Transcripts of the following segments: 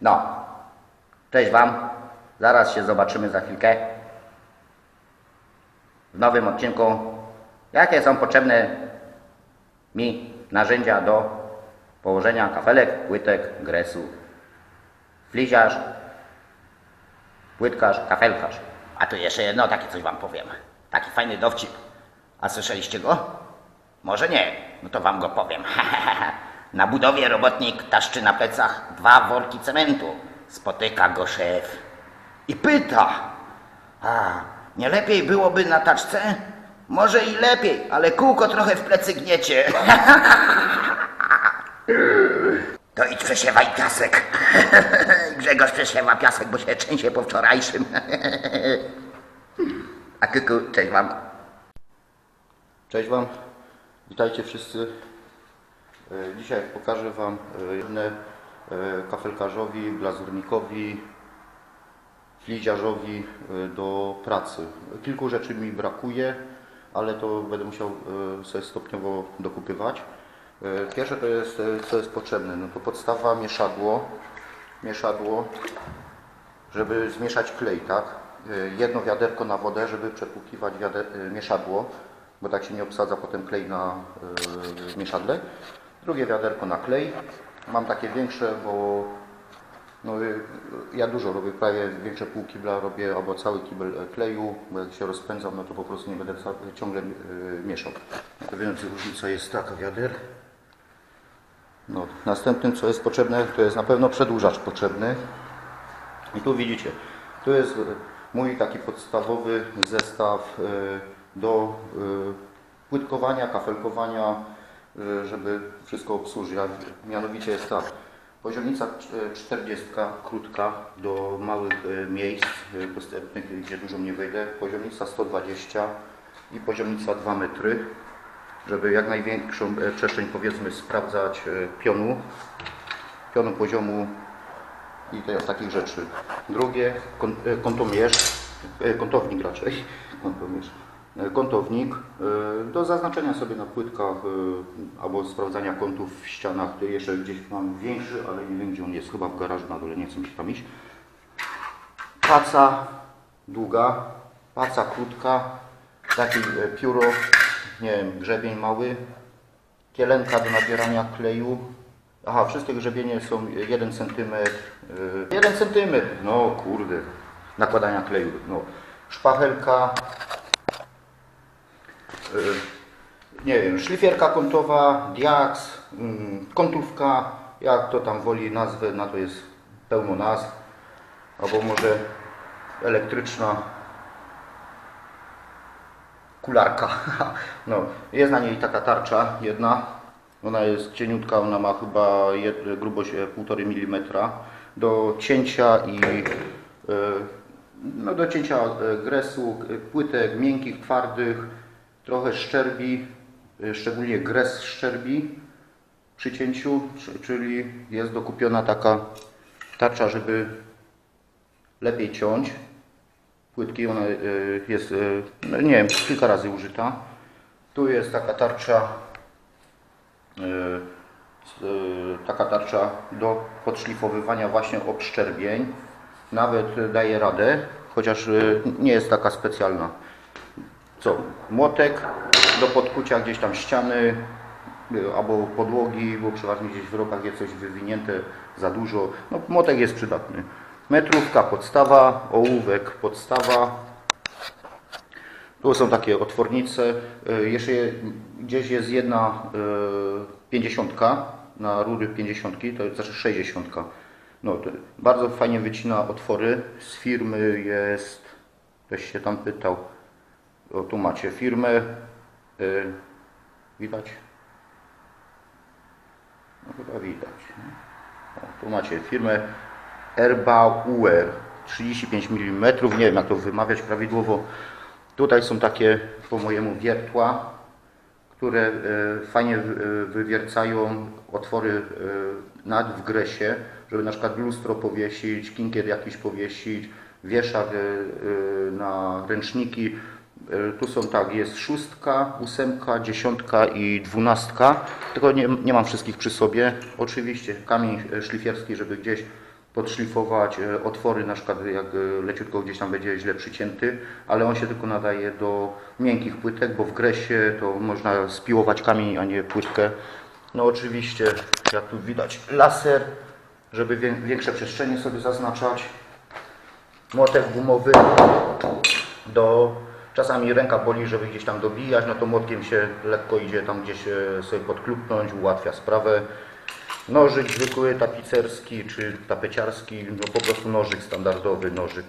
No, cześć Wam. Zaraz się zobaczymy za chwilkę w nowym odcinku. Jakie są potrzebne mi narzędzia do położenia kafelek, płytek, gresu. Fliziarz, płytkarz, kafelkarz. A tu jeszcze jedno takie coś Wam powiem. Taki fajny dowcip. A słyszeliście go? Może nie, no to Wam go powiem. Na budowie robotnik taszczy na plecach 2 worki cementu. Spotyka go szef i pyta: a nie lepiej byłoby na taczce? Może i lepiej, ale kółko trochę w plecy gniecie. To idź przesiewaj piasek. Grzegorz przesiewa piasek, bo się trzęsie po wczorajszym. A kuku, cześć Wam. Cześć Wam, witajcie wszyscy. Dzisiaj pokażę Wam jedne kafelkarzowi, glazurnikowi, fliziarzowi do pracy. Kilku rzeczy mi brakuje, ale to będę musiał sobie stopniowo dokupywać. Pierwsze to jest, co jest potrzebne, no to podstawa mieszadło, żeby zmieszać klej, tak? Jedno wiaderko na wodę, żeby przepłukiwać mieszadło, bo tak się nie obsadza potem klej na mieszadle. Drugie wiaderko na klej. Mam takie większe, bo no, ja dużo robię, prawie większe pół kibla robię, albo cały kibel kleju, bo jak się rozpędzam, no to po prostu nie będę ciągle mieszał. To więc różnica jest taka wiader. No, następnym, co jest potrzebne, to jest na pewno przedłużacz potrzebny. I tu widzicie, tu jest mój taki podstawowy zestaw do płytkowania, kafelkowania, żeby wszystko obsłużyć. Mianowicie jest tak: poziomnica 40, krótka, do małych miejsc dostępnych, gdzie dużo nie wejdę, poziomnica 120 i poziomnica 2 metry, żeby jak największą przestrzeń, powiedzmy, sprawdzać pionu poziomu i takich rzeczy. Drugie, kątownik raczej, kątownik do zaznaczenia sobie na płytkach albo sprawdzania kątów w ścianach. Jeszcze gdzieś mam większy, ale nie wiem, gdzie on jest, chyba w garażu na dole, nie chcę mi się tam iść. Paca długa, paca krótka, taki pióro, nie wiem, grzebień mały, kielenka do nabierania kleju. Aha, wszystkie grzebienie są 1 cm, 1 cm, no kurde, nakładania kleju, no. Szpachelka, nie wiem, szlifierka kątowa, diaks, kątówka, jak to tam woli nazwę, na to jest pełno nazw, albo może elektryczna kularka. No, jest na niej taka tarcza jedna, ona jest cieniutka, ona ma chyba grubość 1,5 mm do cięcia do cięcia gresu, płytek miękkich, twardych, trochę szczerbi, szczególnie gres szczerbi przy cięciu, czyli jest dokupiona taka tarcza, żeby lepiej ciąć płytki. Ona jest, no nie wiem, kilka razy użyta. Tu jest taka tarcza do podszlifowywania właśnie obszczerbień. Nawet daje radę, chociaż nie jest taka specjalna. Co? Młotek do podkucia gdzieś tam ściany albo podłogi, bo przeważnie gdzieś w rogach jest coś wywinięte za dużo. No, młotek jest przydatny. Metrówka podstawa, ołówek podstawa. Tu są takie otwornice. Jeszcze gdzieś jest jedna 50 na rury 50, to znaczy 60. No, to bardzo fajnie wycina otwory. Z firmy jest, ktoś się tam pytał. O, tu macie firmę. Widać? No chyba widać. O, tu macie firmę Erbauer 35 mm. Nie wiem, jak to wymawiać prawidłowo. Tutaj są takie, po mojemu, wiertła, które fajnie wywiercają otwory w gresie, żeby na przykład lustro powiesić, kinkiet jakiś powiesić, wieszak na ręczniki. Tu są tak, jest 6, 8, 10 i 12, tylko nie mam wszystkich przy sobie. Oczywiście kamień szlifierski, żeby gdzieś podszlifować otwory, na przykład jak leciutko gdzieś tam będzie źle przycięty, ale on się tylko nadaje do miękkich płytek, bo w gresie to można spiłować kamień, a nie płytkę. No oczywiście, jak tu widać, laser, żeby większe przestrzenie sobie zaznaczać. Młotek gumowy, czasami ręka boli, żeby gdzieś tam dobijać, no to młotkiem się lekko idzie tam gdzieś sobie podklupnąć, ułatwia sprawę. Nożyk zwykły, tapicerski czy tapeciarski, no po prostu nożyk standardowy, nożyk.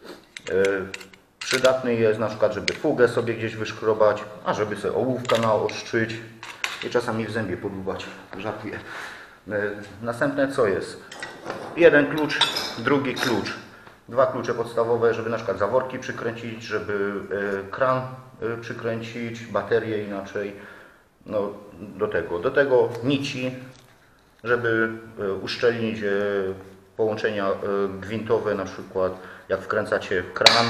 Przydatny jest na przykład, żeby fugę sobie gdzieś wyszkrobać, a żeby sobie ołówka naostrzyć i czasami w zębie podłubać, żartuję. Następne co jest? Jeden klucz, drugi klucz. Dwa klucze podstawowe, żeby na przykład zaworki przykręcić, żeby kran przykręcić, baterię inaczej. No, do tego nici, żeby uszczelnić połączenia gwintowe, na przykład jak wkręcacie kran.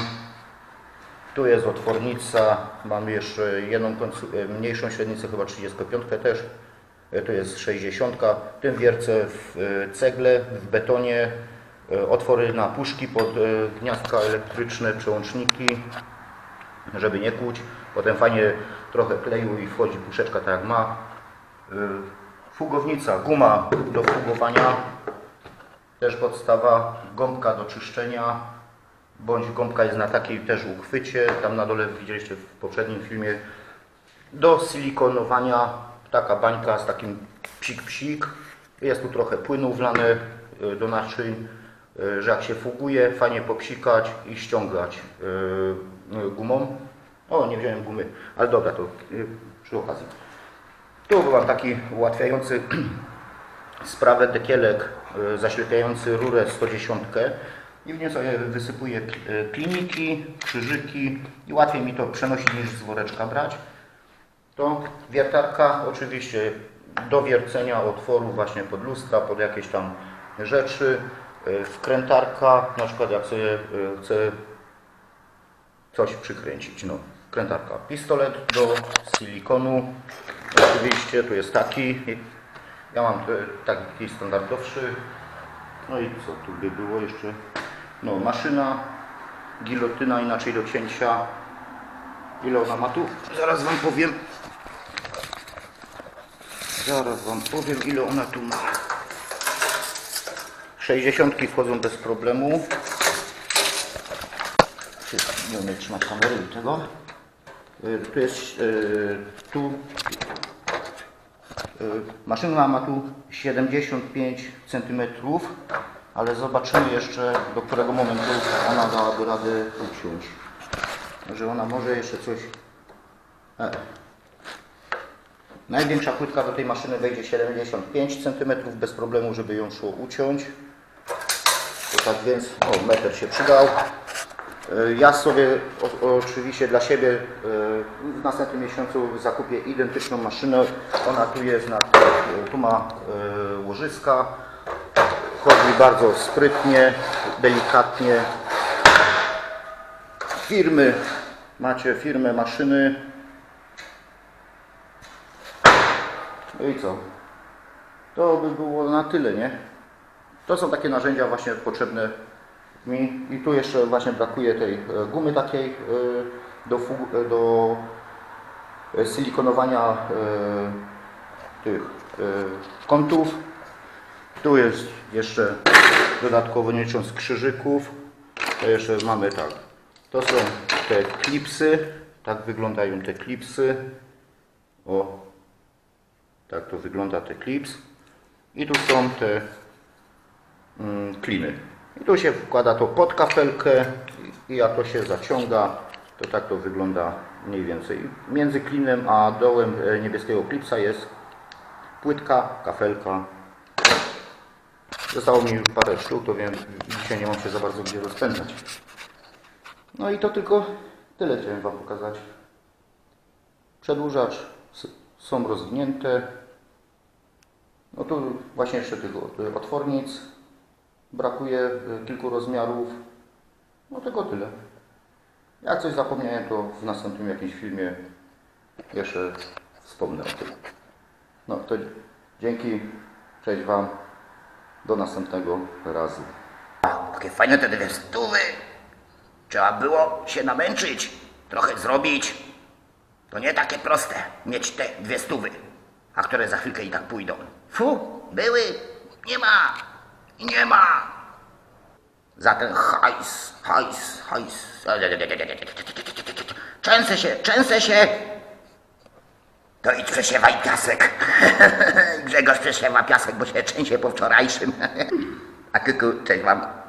Tu jest otwornica, mamy jeszcze jedną mniejszą średnicę, chyba 35 też. Tu jest 60. Tym wiercę w cegle, w betonie. Otwory na puszki pod gniazdka elektryczne, przełączniki, żeby nie kłuć. Potem fajnie trochę kleju i wchodzi puszeczka tak jak ma. Fugownica, guma do fugowania, też podstawa, gąbka do czyszczenia, bądź gąbka jest na takiej też uchwycie, tam na dole widzieliście w poprzednim filmie, do silikonowania, taka bańka z takim psik-psik, jest tu trochę płynu wlane do naczyń, że jak się fuguje, fajnie popsikać i ściągać gumą. O, nie wziąłem gumy, ale dobra, to przy okazji. Tu byłam taki ułatwiający sprawę dekielek zaślepiający rurę 110 i w nie sobie wysypuję kliniki, krzyżyki i łatwiej mi to przenosić niż z woreczka brać. To wiertarka oczywiście do wiercenia otworu właśnie pod lustra, pod jakieś tam rzeczy. Wkrętarka, na przykład jak sobie chcę coś przykręcić, no, wkrętarka. Pistolet do silikonu, oczywiście tu jest taki, ja mam taki standardowszy. No i co tu by było jeszcze? No, maszyna, gilotyna inaczej do cięcia. Ile ona ma tu? Zaraz wam powiem. Ile ona tu ma. 60 wchodzą bez problemu. Nie umiem trzymać kamery i tego. Tu jest maszyna ma tu 75 cm, ale zobaczymy jeszcze, do którego momentu ona dałaby radę uciąć. Że ona może jeszcze coś... Największa płytka do tej maszyny wejdzie 75 cm, bez problemu, żeby ją szło uciąć. To tak więc, metr się przydał. Ja sobie oczywiście dla siebie w następnym miesiącu zakupię identyczną maszynę. Ona tu jest, tu ma łożyska. Chodzi bardzo sprytnie, delikatnie. Macie firmę maszyny. No i co? To by było na tyle, nie? To są takie narzędzia właśnie potrzebne mi. I tu jeszcze właśnie brakuje tej gumy takiej do silikonowania tych kątów. Tu jest jeszcze dodatkowo, nie licząc krzyżyków, to jeszcze mamy tak. To są te klipsy, tak wyglądają te klipsy. O, tak to wygląda te klips. I tu są te kliny. I tu się wkłada to pod kafelkę i jak to się zaciąga, to tak to wygląda mniej więcej. Między klinem a dołem niebieskiego klipsa jest płytka, kafelka. Zostało mi już parę sztuk, to wiem, dzisiaj nie mam się za bardzo gdzie rozpędzać. No i to tylko tyle chciałem wam pokazać. Przedłużacz są rozwinięte. No tu właśnie jeszcze tych otwornic. Brakuje kilku rozmiarów. No tylko tyle. Jak coś zapomniałem, to w następnym jakimś filmie jeszcze wspomnę o tym. No to dzięki, cześć wam. Do następnego razu. Takie fajne te 200. Trzeba było się namęczyć, trochę zrobić. To nie takie proste mieć te 200, a które za chwilkę i tak pójdą. Fu, były, nie ma i nie ma. Za ten hajs. Trzęsę się. To idź przesiewaj piasek. Grzegorz przesiewa piasek, bo się trzęsie po wczorajszym. A kuku, cześć wam.